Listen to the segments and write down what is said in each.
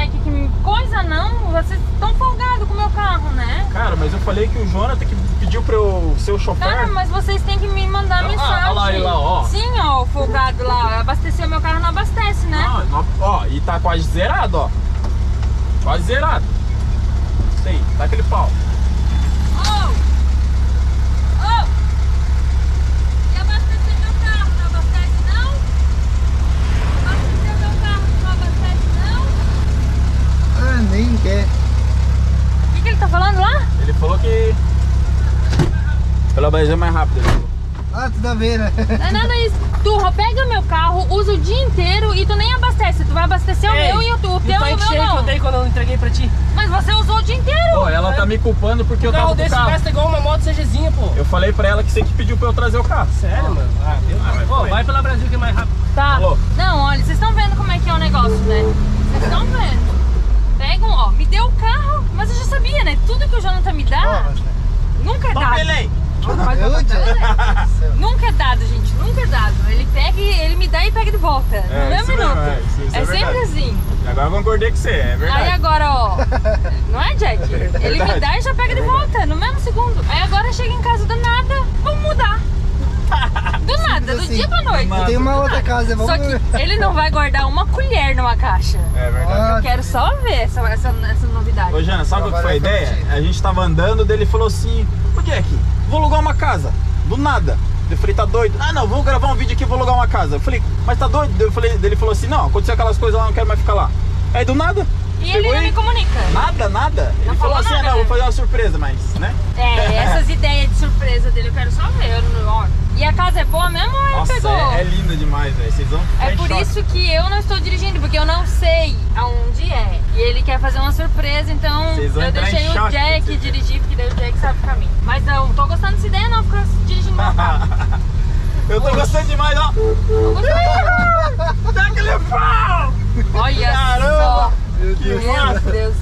Jack, que coisa não, vocês estão folgados com o meu carro, né? Cara, mas eu falei que o Jonathan que pediu pra eu ser o chofer. Cara, mas vocês têm que me mandar mensagem. Olha lá ele lá, ó. Sim, ó, o folgado lá, abastecer o meu carro não abastece, né? Ó, e tá quase zerado, ó. Quase zerado. Isso aí, tá aquele pau. E abastecer meu carro, não abastece não? Abastecer meu carro, não abastece não? Ah, nem quer. O que ele tá falando lá? Ele falou que pela Bahia mais rápido. Ele falou. Ah, tudo a ver, né? Não é nada isso. Tu pega meu carro, usa o dia inteiro e tu nem abastece. Tu vai abastecer o meu e o teu e o meu que eu não. dei quando eu entreguei pra ti. Mas você usou o dia inteiro. Pô, ela tá me culpando porque eu tava com o carro. Gasta igual uma moto CGzinha, pô. Eu falei pra ela que você que pediu pra eu trazer o carro. Sério, mano? Ah, Deus. Pô, vai pela Brasil que é mais rápido. Tá. Falou. Não, olha, vocês estão vendo como é que é o negócio, né? Vocês estão vendo. Pegam, ó, me deu o carro, mas eu já sabia, né? Tudo que o Jonathan me dá, nunca é dado. Papelei. Nunca é dado, gente, nunca é dado. Ele pega e ele me dá e pega de volta. No mesmo minuto. É sempre assim. E agora eu concordei com você, é verdade. Aí agora, ó, não é, Jack? Ele me dá e já pega de volta, no mesmo segundo. Aí agora chega em casa do nada, vamos mudar. Do nada, do dia pra noite. Tem uma outra casa, vamos Só que ele não vai guardar uma colher numa caixa. É verdade. Eu quero só ver essa novidade. Ô, Jana, sabe qual que foi a ideia? A gente tava andando, daí ele falou assim: ô, Jack, vou alugar uma casa. Do nada. Eu falei, tá doido? Ah, não, vamos gravar um vídeo aqui, vou alugar uma casa. Eu falei, mas tá doido? Eu falei, ele falou assim: não, aconteceu aquelas coisas lá, não quero mais ficar lá. Aí do nada. E ele não me comunica. Nada. Ele Não falou falou assim: nada, ah, não, né? vou fazer uma surpresa, mas, né? É, essas ideias de surpresa dele eu quero só ver. Ó. E a casa é boa mesmo ou ele Nossa, pegou? é linda demais, velho. Vocês vão ficar É em por choque. isso que eu não estou dirigindo, porque eu não sei aonde é. E ele quer fazer uma surpresa, então Vocês vão eu entrar em deixei o choque, Jack vocês dirigir, porque daí o Jack sabe o caminho. Mas não tô gostando dessa ideia não, ficar dirigindo meu carro. Eu tô gostando demais, ó. Dá aquele pau! Olha Caramba! só. Que Meu massa! Deus.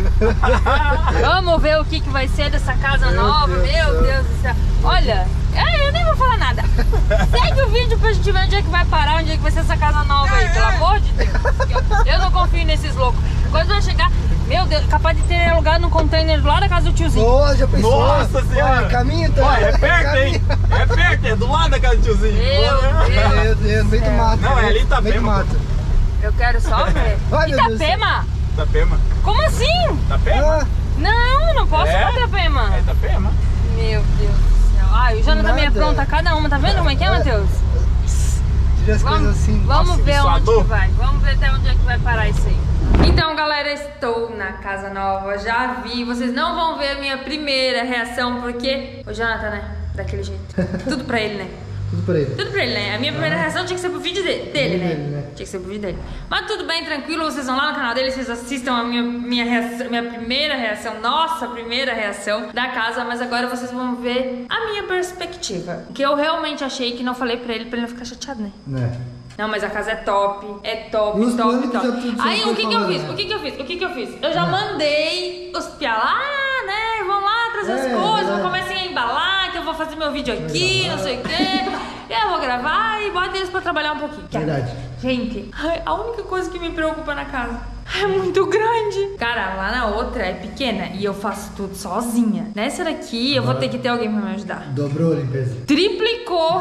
Vamos ver o que vai ser dessa casa nova. Meu Deus do céu. Olha, eu nem vou falar nada. Segue o vídeo pra gente ver onde é que vai parar, onde é que vai ser essa casa nova aí, pelo amor de Deus. Eu não confio nesses loucos. Quando vai chegar, meu Deus, capaz de ter alugado num container lá da casa do tiozinho. Boa, já pensou? Nossa senhora! Olha, caminho tá. Olha, é perto, hein? É perto, é do lado da casa do tiozinho. Meu Deus, no meio do mato. Não, é ali em no meio do Itapema. mato. Eu quero só ver. Ai, meu Deus do céu. Itapema? Itapema. Como assim? Itapema? Ah, Não, não posso ir pra Itapema. É Itapema. Meu Deus do céu. Ai, o Jonathan me Nada. apronta cada uma, tá vendo como é que é, Matheus? tira as coisas assim. Vamos Nossa, ver onde abençoador. que vai. Vamos ver até onde é que vai parar isso aí. Então, galera, estou na casa nova. Já vi. Vocês não vão ver a minha primeira reação, porque o Jonathan, né? Daquele jeito. Tudo pra ele, né? Tudo por ele. Tudo pra ele, né? A minha primeira reação tinha que ser pro vídeo dele, né? Dele, né? Tinha que ser pro vídeo dele. Mas tudo bem, tranquilo. Vocês vão lá no canal dele, vocês assistam a minha primeira reação, nossa primeira reação da casa. Mas agora vocês vão ver a minha perspectiva. Que eu realmente achei que não falei pra ele não ficar chateado, né? Né? Não, mas a casa é top, top, Os top, planos top. já tudo Aí foi o que que eu falado, fiz? né? O que que eu fiz? Eu já mandei os piá lá, né? Vão lá trazer as coisas, verdade. comecem a embalar, que eu vou fazer meu vídeo aqui, não sei o quê. E eu vou gravar e bota eles pra trabalhar um pouquinho. Verdade. Gente, a única coisa que me preocupa na casa é muito grande. Cara, lá na outra é pequena e eu faço tudo sozinha. Nessa daqui eu vou ter que ter alguém pra me ajudar. Dobrou a limpeza. Triplicou.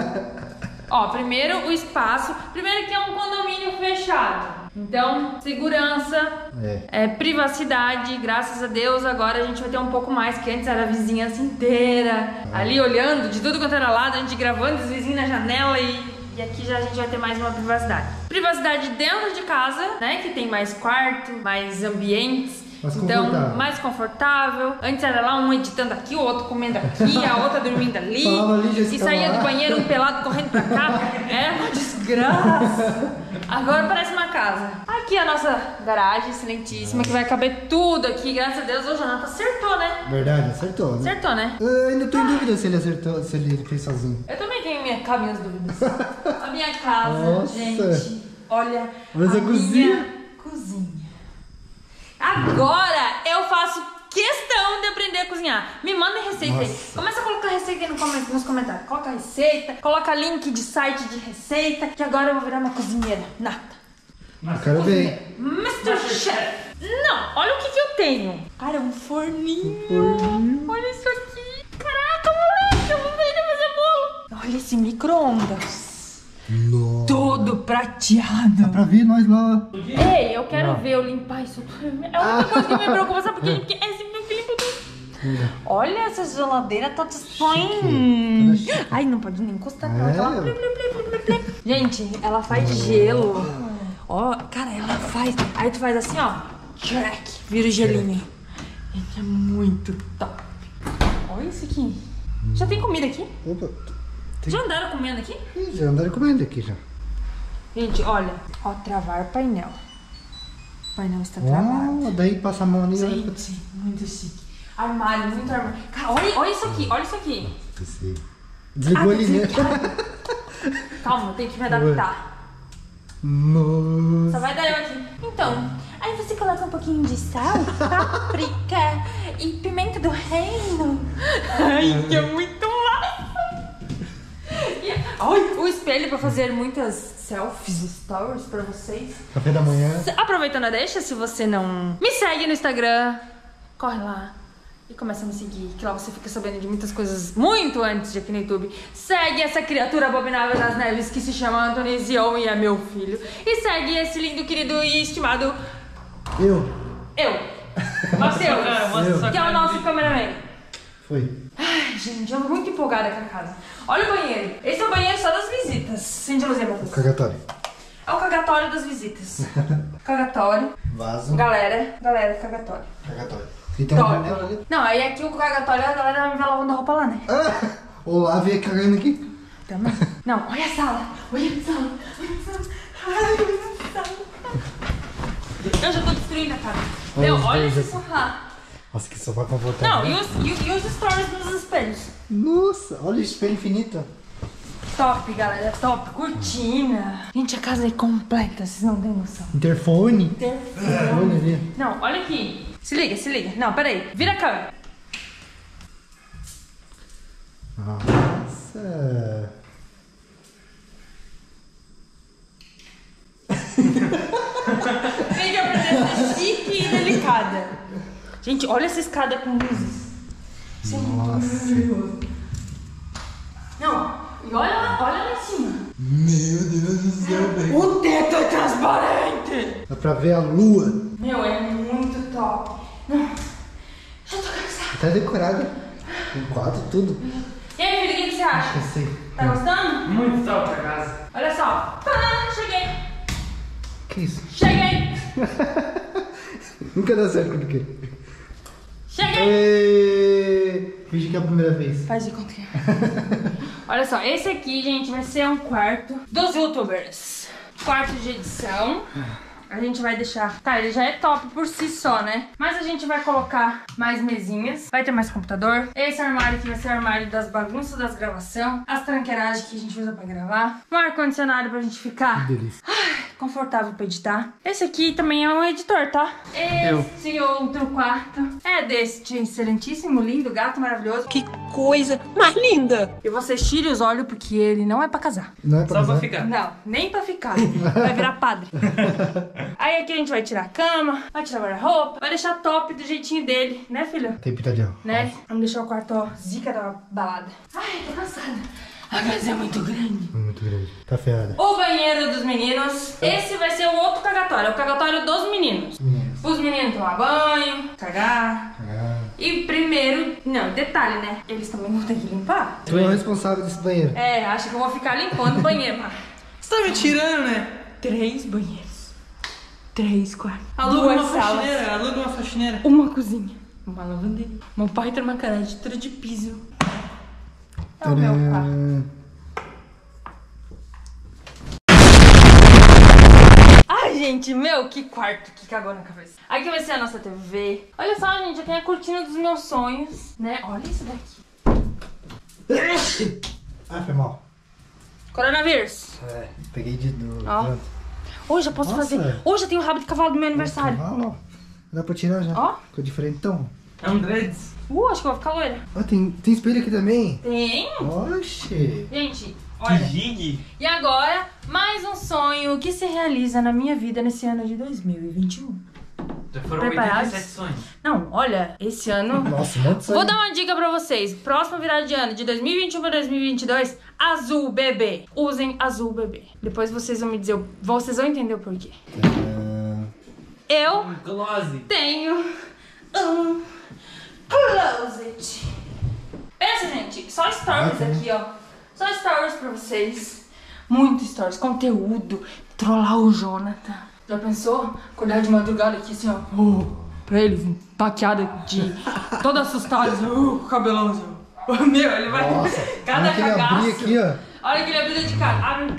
Ó, primeiro o espaço. Primeiro que é um condomínio fechado. Então, segurança, privacidade, graças a Deus, agora a gente vai ter um pouco mais, que antes era a vizinhança inteira, ali olhando de tudo quanto era lado, a gente gravando os vizinhos na janela e aqui já a gente vai ter mais uma privacidade. Privacidade dentro de casa, né, que tem mais quarto, mais ambientes. Mais Então, confortável. mais confortável. Antes era lá um editando aqui, o outi comendo aqui, a outra dormindo ali. Falava ali, já E estava saía lá. do banheiro um pelado correndo pra cá. É uma desgraça. Agora parece uma casa. Aqui a nossa garagem excelentíssima, que vai caber tudo aqui. Graças a Deus, o Jonathan acertou, né? Verdade, acertou, né? Acertou, né? Eu ainda tô em dúvida se ele acertou, se ele fez sozinho. Eu também tenho minhas dúvidas. A minha casa, Nossa. gente. Olha, Mas a minha cozinha. Agora eu faço questão de aprender a cozinhar. Me mandem receita aí. Começa a colocar receita aí nos comentários. Coloca receita, coloca link de site de receita, que agora eu vou virar uma cozinheira nata. Eu quero ver. Mr. Masterchef. Não, olha o que eu tenho. Cara, é um forninho. Olha isso aqui. Caraca, moleque, eu vou ver ele fazer bolo. Olha esse micro-ondas. Nossa. Todo prateado. Dá pra ver nós lá. Ei, eu quero ver eu limpar isso. É a única coisa que me preocupa, sabe por quê? Porque é sempre que limpa tudo. Olha essa geladeira, tá Chique. Ai, não pode nem encostar nela. Ela... Gente, ela faz gelo. Ó, cara, ela faz. Aí tu faz assim, ó. Track, vira o gelinho. Gente, é muito top. Olha isso aqui. Já tem comida aqui? Opa. Já andaram comendo aqui? Já andaram comendo aqui já. Gente, olha. Ó, travar painel. O painel está travado. Daí passa a mão ali. Gente, muito chique. Armário, muito armário. Cara, olha isso aqui, olha isso aqui. Desligou ali, né? Calma, eu tenho que me adaptar. Nossa. Só vai dar eu aqui. Então, aí você coloca um pouquinho de sal, páprica e pimenta do reino. Ai, que é muito massa. Ai, o espelho pra fazer muitas selfies, stories pra vocês. Café da manhã. Aproveitando a deixa, se você não me segue no Instagram, corre lá e começa a me seguir, que lá você fica sabendo de muitas coisas muito antes de aqui no YouTube. Segue essa criatura abominável das neves que se chama Anthony Zion e é meu filho. E segue esse lindo, querido e estimado... Eu. Matheus, que é o nosso cameraman. Foi. Ai, gente, eu tô muito empolgada com a casa. Olha o banheiro. Esse é o banheiro só das visitas. Sente a luzinha, Matheus. Cagatório. É o cagatório das visitas. Cagatório. Vaso. Galera, cagatório. Cagatório. Então, Top. Não, aí aqui o cagatório, a galera vai me ver lavando roupa lá, né? Olá, veio cagando aqui. Também. Não, olha a sala. Olha a sala. Ai, olha a sala. Eu já tô destruindo a casa. Meu, olha esse sofá. Nossa, que sofá confortável. Não, e os stories nos espelhos. Nossa, olha o espelho infinito. Top, galera, top. Cortina. Gente, a casa é completa, vocês não têm noção. Interfone. Olha ali. Não, olha aqui. Se liga. Não, peraí. Vira a câmera. Nossa. Tem que aprender a ser chique e delicada. Gente, olha essa escada com luzes. Isso é muito maravilhoso. Não, e olha lá em cima. Meu Deus do céu, velho. O teto é transparente. Dá pra ver a lua. Meu, é muito top. Não, já tô cansada. Tá decorada. Com quadro, tudo. E aí, filho, o que você acha? Eu sei. Tá gostando? Muito top a casa. Olha só. Tadã, cheguei. Que isso? Cheguei. Nunca dá certo com o quê? Cheguei. Finge que é a primeira vez. Faz de conta que é. Olha só, esse aqui, gente, vai ser um quarto dos youtubers. Quarto de edição. A gente vai deixar... Tá, ele já é top por si só, né? Mas a gente vai colocar mais mesinhas. Vai ter mais computador. Esse armário aqui vai ser o armário das bagunças das gravações. As tranqueiragens que a gente usa pra gravar. Um ar-condicionado pra gente ficar... Que delícia. confortável pra editar. Esse aqui também é um editor, tá? Esse outro quarto é deste excelentíssimo, lindo, gato maravilhoso. Que coisa mais linda! E vocês tirem os olhos porque ele não é pra casar. Não é pra Só pra usar? ficar. Não, nem pra ficar. Vai virar padre. Aí aqui a gente vai tirar a cama, vai tirar a guarda-roupa, vai deixar top do jeitinho dele, né, filho? Tem pitadinho. Né? Vamos deixar o quarto, ó, zica da balada. Ai, tô cansada. A casa é muito grande. Muito grande. Tá ferrada. O banheiro dos meninos. Esse vai ser o outro cagatório. É o cagatório dos meninos. Os meninos tomar banho, cagar. E primeiro... Não, detalhe, né? Eles também vão ter que limpar. Tu é o responsável desse banheiro. É, acha que eu vou ficar limpando o banheiro, mas... Você tá me tirando, né? 3 banheiros. 3 quartos. Aluga 2 uma salas. faxineira, aluga uma faxineira. Uma cozinha. Uma lavanderia. Meu pai tem uma caneta de piso. É o meu quarto. Ai, gente, meu, que quarto que cagou na cabeça. Aqui vai ser a nossa TV. Olha só, gente, aqui é a cortina dos meus sonhos, né? Olha isso daqui. Ah, foi mal. Coronavírus. É, peguei de novo. Ó. Hoje eu posso Nossa. fazer. Hoje eu tenho o rabo de cavalo do meu aniversário. Ó, dá pra tirar já. Ó. Ficou diferentão. É um dreads. Acho que eu vou ficar loira. Ó, tem espelho aqui também. Tem. Oxi. Gente, Que olha. gig. E agora, mais um sonho que se realiza na minha vida nesse ano de 2021. Já foram preparados? 87 sonhos. Não, olha, esse ano... Nossa, muito sonho. Vou dar uma dica pra vocês. Próxima virada de ano, de 2021 pra 2022, azul, bebê. Usem azul, bebê. Depois vocês vão me dizer, vocês vão entender o porquê. Eu Close. tenho um closet. Pensa, gente, só stories aqui, ó. Só stories pra vocês. Muito stories, conteúdo. Trollar o Jonathan. Já pensou? Acordar de madrugada aqui assim, ó. Pra ele, taqueada de... Todo assustado, assim, cabelão assim. Meu, ele vai... Nossa, Cada olha que ele cagaço. abria aqui, ó. Olha que ele abriu de cara. Abre...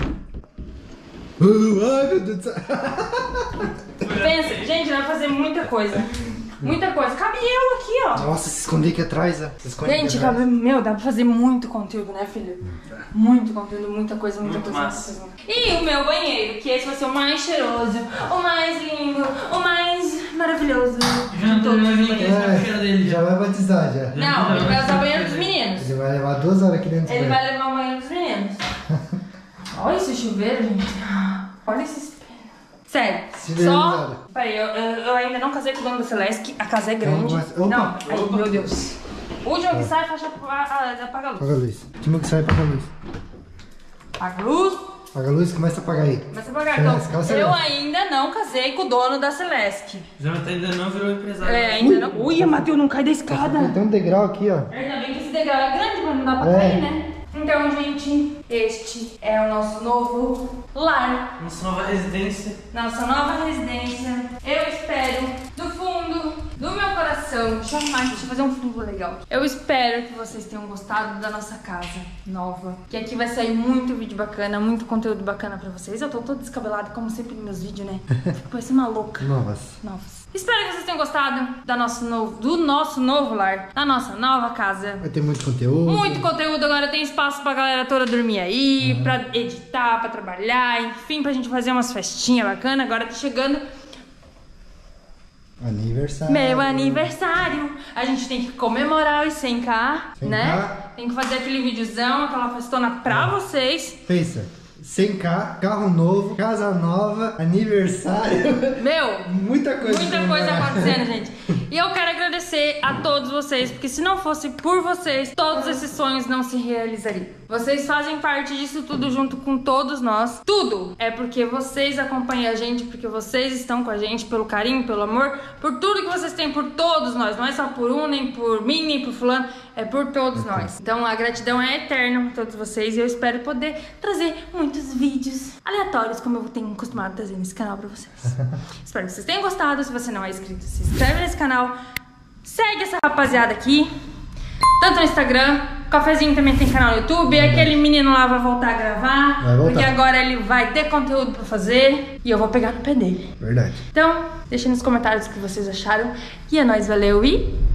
Ai, meu Deus do céu. Pensa, gente, vai fazer muita coisa. Muita coisa. Cabe eu aqui, ó. Nossa, se esconder aqui atrás, ó. Se esconde aqui Gente, atrás. cabe... Meu, dá pra fazer muito conteúdo, né, filho? Muito conteúdo, muita coisa, muita Muito coisa. massa. Muita coisa. E o meu banheiro, que esse vai ser o mais cheiroso, o mais lindo, o mais maravilhoso de todos os banheiros. Já vai batizar, já. Não, ele vai usar o banheiro dos meninos. Ele vai levar 2 horas aqui dentro do Ele banheiro. vai levar o banheiro dos meninos. Olha esse chuveiro, gente. Olha esse espelho. Sério, Chuveiro só... usado. Peraí, eu ainda não casei com o dono da Celeste, a casa é grande. Opa. Não, ai, meu Deus. O último que sai, apaga a luz. Apaga a luz. O time que sai, apaga a luz. Apaga a luz. Apaga a luz e começa a apagar aí. Vai se apagar. Celeste, Então, cala eu Celeste. ainda não casei com o dono da Celeste. Jonathan ainda não virou empresário. É, ainda não. Ui, Matheus, não cai da escada. Tem um degrau aqui, ó. Ainda bem que esse degrau é grande, mas não dá pra É. cair, né? Então, gente, este é o nosso novo lar. Nossa nova residência. Nossa nova residência. Eu espero, do fundo do meu coração, deixa eu fazer um fundo legal. Eu espero que vocês tenham gostado da nossa casa nova. Que aqui vai sair muito vídeo bacana, muito conteúdo bacana pra vocês. Eu tô toda descabelada, como sempre nos meus vídeos, né? Fico parecendo uma louca. Novas. Espero que vocês tenham gostado do nosso novo lar, da nossa nova casa. Vai ter muito conteúdo. Muito conteúdo, agora tem espaço pra galera toda dormir aí, pra editar, pra trabalhar, enfim, pra gente fazer umas festinhas bacanas. Agora tá chegando Aniversário. meu aniversário. A gente tem que comemorar os 100k, 100K. né? Tem que fazer aquele videozão, aquela festona pra vocês. Pensa. 100k, carro novo, casa nova, aniversário. Meu, Muita coisa. muita coisa acontecendo, gente. E eu quero agradecer a todos vocês, porque se não fosse por vocês, todos esses sonhos não se realizariam. Vocês fazem parte disso tudo junto com todos nós. Tudo é porque vocês acompanham a gente, porque vocês estão com a gente, pelo carinho, pelo amor, por tudo que vocês têm por todos nós. Não é só por um, nem por mim, nem por fulano, é por todos nós. Então a gratidão é eterna a todos vocês e eu espero poder trazer muitos vídeos aleatórios, como eu tenho costumado trazer nesse canal pra vocês. Espero que vocês tenham gostado. Se você não é inscrito, se inscreve nesse canal. Segue essa rapaziada aqui, tanto no Instagram, o Cafezinho também tem canal no YouTube. Aquele menino lá vai voltar a gravar, Vai voltar. porque agora ele vai ter conteúdo pra fazer e eu vou pegar no pé dele. Verdade. Então, deixa nos comentários o que vocês acharam. E é nóis, valeu e...